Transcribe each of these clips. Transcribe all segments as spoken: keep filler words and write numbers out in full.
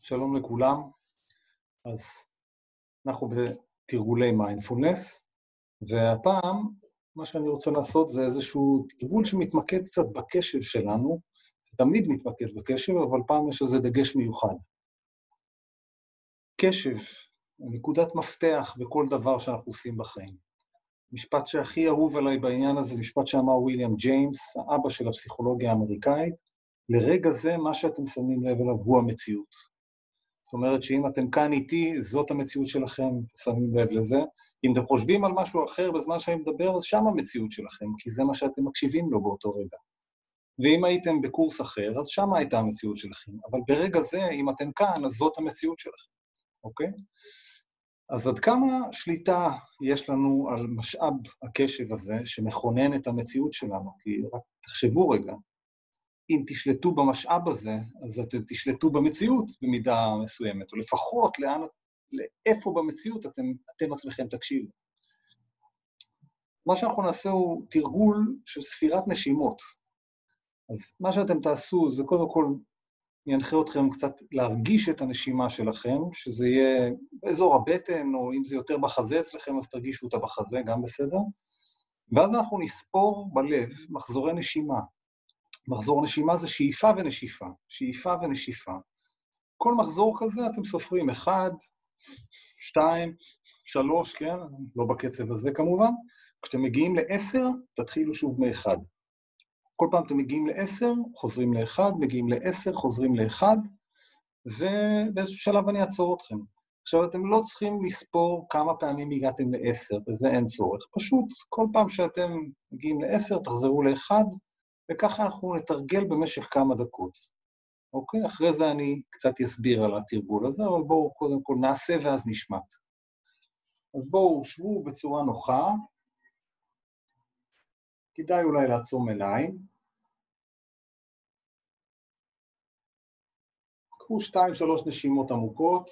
שלום לכולם. אז אנחנו בתרגולי מיינדפולנס, והפעם מה שאני רוצה לעשות זה איזשהו תרגול שמתמקד קצת בקשב שלנו. זה תמיד מתמקד בקשב, אבל פעם יש איזה דגש מיוחד. קשב, נקודת מפתח בכל דבר שאנחנו עושים בחיים. משפט שהכי אהוב עליי בעניין הזה, משפט שאמר ויליאם ג'יימס, האבא של הפסיכולוגיה האמריקאית, לרגע זה מה שאתם שמים לב אליו הוא המציאות. זאת אומרת שאם אתם כאן איתי, זאת המציאות שלכם, שמים לב לזה. אם אתם חושבים על משהו אחר בזמן שאני מדבר, אז שם המציאות שלכם, כי זה מה שאתם מקשיבים לו באותו רגע. ואם הייתם בקורס אחר, אז שם הייתה המציאות שלכם. אבל ברגע זה, אם אתם כאן, אז זאת המציאות שלכם, אוקיי? אז עד כמה שליטה יש לנו על משאב הקשב הזה, שמכונן את המציאות שלנו? כי רק תחשבו רגע, אם תשלטו במשאב הזה, אז אתם תשלטו במציאות במידה מסוימת, או לפחות לאן, לאיפה במציאות אתם, אתם עצמכם תקשיבו. מה שאנחנו נעשה הוא תרגול של ספירת נשימות. אז מה שאתם תעשו זה קודם כל, ינחה אתכם קצת להרגיש את הנשימה שלכם, שזה יהיה באזור הבטן, או אם זה יותר בחזה אצלכם, אז תרגישו אותה בחזה, גם בסדר. ואז אנחנו נספור בלב מחזורי נשימה. מחזור נשימה זה שאיפה ונשיפה, שאיפה ונשיפה. כל מחזור כזה אתם סופרים אחד, שתיים, שלוש, כן? לא בקצב הזה כמובן. כשאתם מגיעים לעשר, תתחילו שוב מאחד. כל פעם אתם מגיעים לעשר, חוזרים לאחד, מגיעים לעשר, חוזרים לאחד, ובאיזשהו שלב אני אעצור אתכם. עכשיו, אתם לא צריכים לספור כמה פעמים הגעתם לעשר, וזה אין צורך. פשוט, כל פעם שאתם מגיעים לעשר, תחזרו לאחד, וככה אנחנו נתרגל במשך כמה דקות. אוקיי? אחרי זה אני קצת אסביר על התרגול הזה, אבל בואו קודם כל נעשה ואז נשמע קצת. אז בואו שבו בצורה נוחה. כדאי אולי לעצום עיניים. קחו שתיים, שלוש נשימות עמוקות.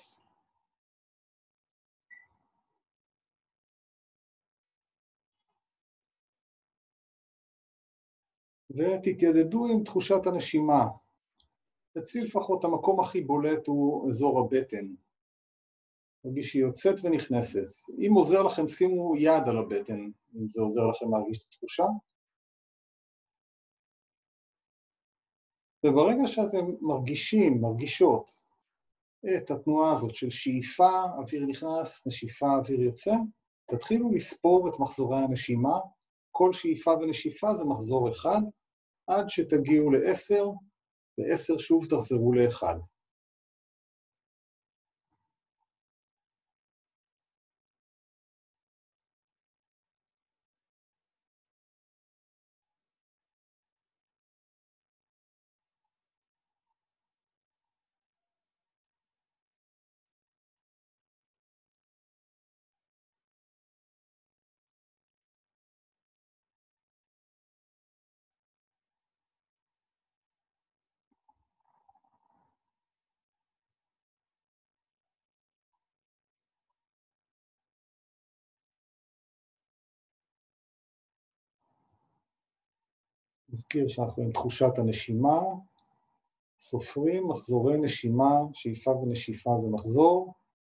ותתיידדו עם תחושת הנשימה. אצלי לפחות המקום הכי בולט הוא אזור הבטן. מרגיש שהיא יוצאת ונכנסת. אם עוזר לכם, שימו יד על הבטן, אם זה עוזר לכם להרגיש את התחושה. וברגע שאתם מרגישים, מרגישות את התנועה הזאת של שאיפה, אוויר נכנס, נשיפה, אוויר יוצא, תתחילו לספור את מחזורי הנשימה. כל שאיפה ונשיפה זה מחזור אחד, עד שתגיעו לעשר, ועשר שוב תחזרו לאחד. נזכיר שאנחנו עם תחושת הנשימה, סופרים מחזורי נשימה, שאיפה ונשיפה זה מחזור.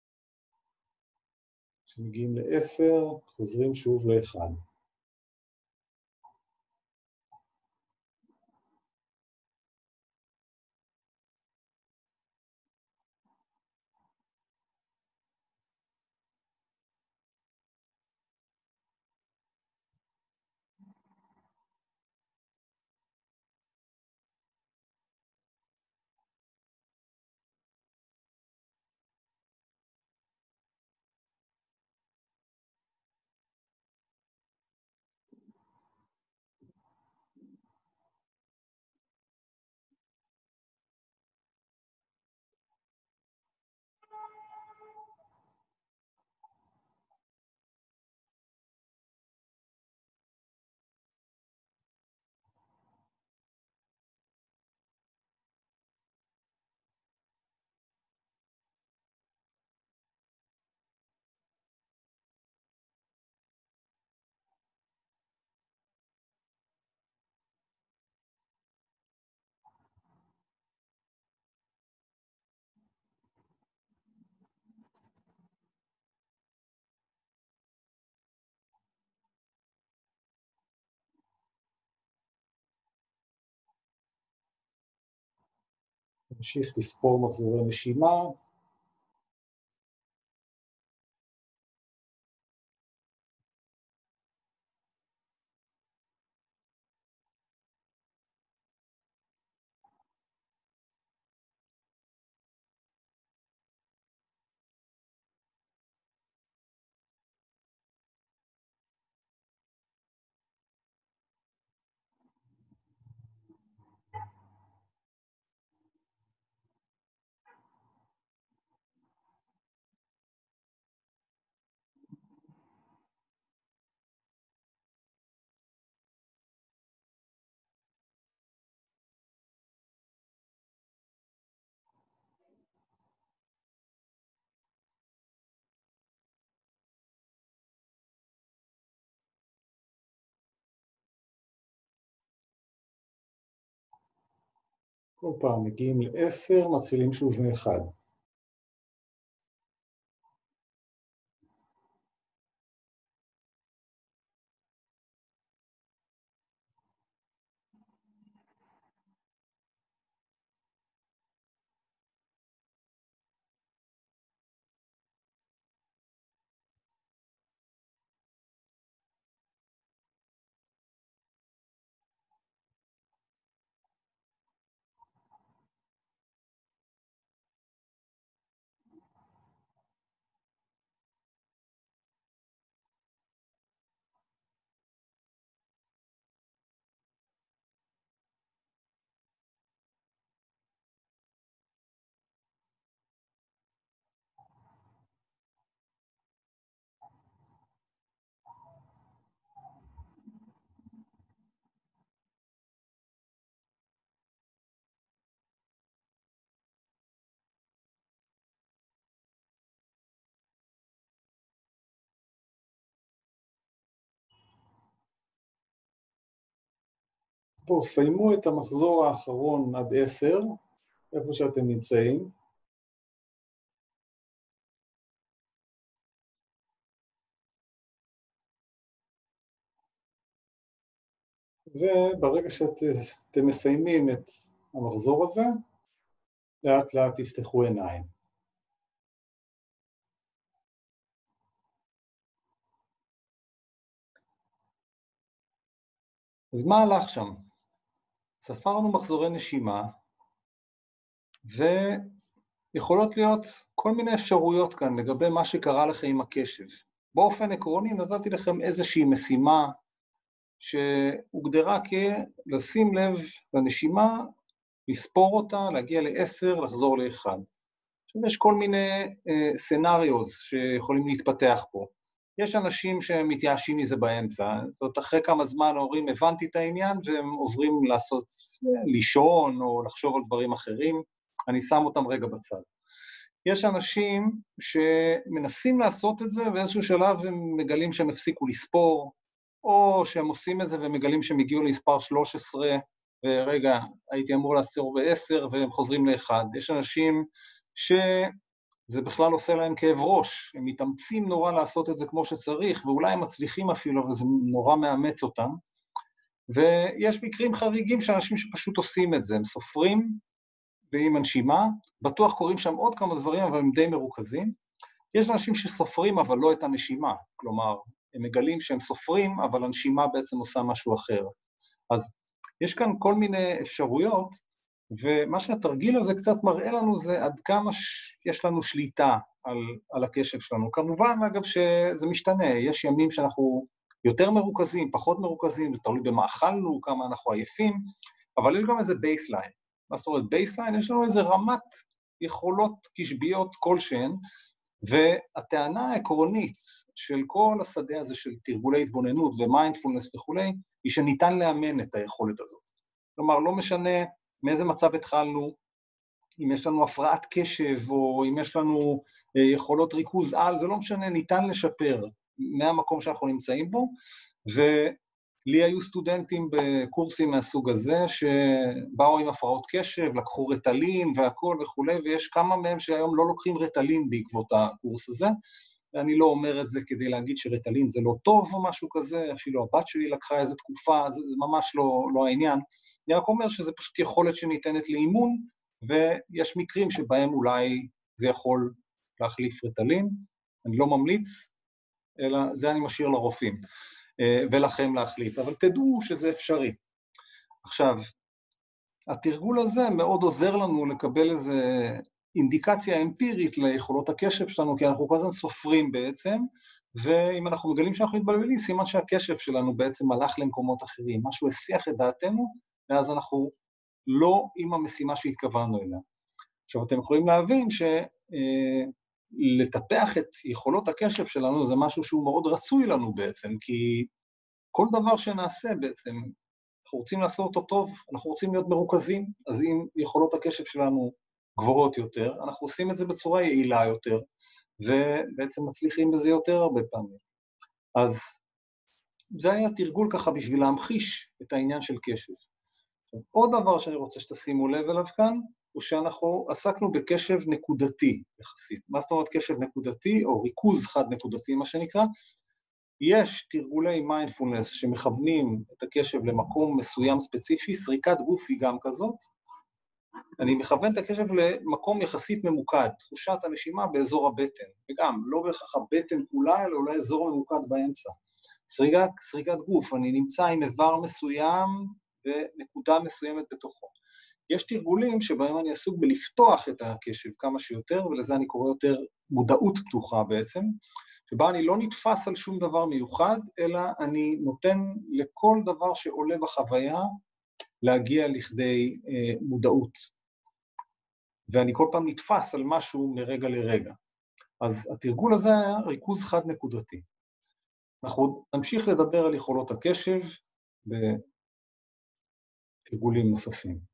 כשמגיעים לעשר, חוזרים שוב לאחד. נמשיך לספור מחזורי נשימה. כל פעם מגיעים לעשר, מתחילים שוב מאחד. פה סיימו את המחזור האחרון עד עשר, איפה שאתם נמצאים. וברגע שאתם מסיימים את המחזור הזה, לאט לאט תפתחו עיניים. אז מה הלך שם? ספרנו מחזורי נשימה, ויכולות להיות כל מיני אפשרויות כאן לגבי מה שקרה לכם עם הקשב. באופן עקרוני נתתי לכם איזושהי משימה שהוגדרה כלשים לב לנשימה, לספור אותה, להגיע לעשר, לחזור לאחד. עכשיו יש כל מיני אה, סנריוז שיכולים להתפתח פה. יש אנשים שמתייאשים מזה באמצע, זאת אומרת, אחרי כמה זמן ההורים הבנתי את העניין, והם עוברים לעשות, לישון או לחשוב על דברים אחרים, אני שם אותם רגע בצד. יש אנשים שמנסים לעשות את זה, באיזשהו שלב הם מגלים שהם הפסיקו לספור, או שהם עושים את זה ומגלים שהם הגיעו למספר שלוש עשרה, ורגע, הייתי אמור לעשור בעשר, והם חוזרים לאחד. יש אנשים ש... זה בכלל עושה להם כאב ראש, הם מתאמצים נורא לעשות את זה כמו שצריך, ואולי הם מצליחים אפילו, אבל זה נורא מאמץ אותם. ויש מקרים חריגים של אנשים שפשוט עושים את זה, הם סופרים ועם הנשימה, בטוח קוראים שם עוד כמה דברים, אבל הם די מרוכזים. יש אנשים שסופרים, אבל לא את הנשימה, כלומר, הם מגלים שהם סופרים, אבל הנשימה בעצם עושה משהו אחר. אז יש כאן כל מיני אפשרויות, ומה שהתרגיל הזה קצת מראה לנו זה עד כמה יש לנו שליטה על, על הקשב שלנו. כמובן, אגב, שזה משתנה, יש ימים שאנחנו יותר מרוכזים, פחות מרוכזים, זה תלוי במה אכלנו, כמה אנחנו עייפים, אבל יש גם איזה בייסליין. מה זאת אומרת, בייסליין, יש לנו איזה רמת יכולות קשביות כלשהן, והטענה העקרונית של כל השדה הזה של תרגולי התבוננות ומיינדפולנס וכו', היא שניתן לאמן את היכולת הזאת. כלומר, לא משנה מאיזה מצב התחלנו, אם יש לנו הפרעת קשב, או אם יש לנו יכולות ריכוז על, זה לא משנה, ניתן לשפר מהמקום שאנחנו נמצאים בו, ולי היו סטודנטים בקורסים מהסוג הזה, שבאו עם הפרעות קשב, לקחו רטלין והכל וכו', ויש כמה מהם שהיום לא לוקחים רטלין בעקבות הקורס הזה, ואני לא אומר את זה כדי להגיד שרטלין זה לא טוב או משהו כזה, אפילו הבת שלי לקחה איזו תקופה, זה, זה ממש לא, לא העניין, אני רק אומר שזה פשוט יכולת שניתנת לאימון, ויש מקרים שבהם אולי זה יכול להחליף ריטלין, אני לא ממליץ, אלא זה אני משאיר לרופאים, ולכם להחליט, אבל תדעו שזה אפשרי. עכשיו, התרגול הזה מאוד עוזר לנו לקבל איזו אינדיקציה אמפירית ליכולות הקשב שלנו, כי אנחנו כל הזמן סופרים בעצם, ואם אנחנו מגלים שאנחנו מתבלבלים, סימן שהקשב שלנו בעצם הלך למקומות אחרים, משהו הסיח את דעתנו, ואז אנחנו לא עם המשימה שהתכוונו אליה. עכשיו, אתם יכולים להבין שלטפח את יכולות הקשב שלנו זה משהו שהוא מאוד רצוי לנו בעצם, כי כל דבר שנעשה בעצם, אנחנו רוצים לעשות אותו טוב, אנחנו רוצים להיות מרוכזים, אז אם יכולות הקשב שלנו גבוהות יותר, אנחנו עושים את זה בצורה יעילה יותר, ובעצם מצליחים בזה יותר הרבה פעמים. אז זה היה תרגול ככה בשביל להמחיש את העניין של קשב. עוד דבר שאני רוצה שתשימו לב אליו כאן, הוא שאנחנו עסקנו בקשב נקודתי יחסית. מה זאת אומרת קשב נקודתי, או ריכוז חד נקודתי, מה שנקרא? יש תרגולי מיינדפולנס שמכוונים את הקשב למקום מסוים ספציפי, סריקת גוף היא גם כזאת. אני מכוון את הקשב למקום יחסית ממוקד, תחושת הנשימה באזור הבטן, וגם לא בהכרח הבטן כולה, אלא אולי אזור ממוקד באמצע. סריקת, סריקת גוף, אני נמצא עם איבר מסוים ונקודה מסוימת בתוכו. יש תרגולים שבהם אני עסוק בלפתוח את הקשב כמה שיותר, ולזה אני קורא יותר מודעות פתוחה בעצם, שבה אני לא נתפס על שום דבר מיוחד, אלא אני נותן לכל דבר שעולה בחוויה להגיע לכדי אה, מודעות. ואני כל פעם נתפס על משהו מרגע לרגע. אז התרגול הזה היה ריכוז חד נקודתי. אנחנו נמשיך לדבר על יכולות הקשב בתרגולים נוספים.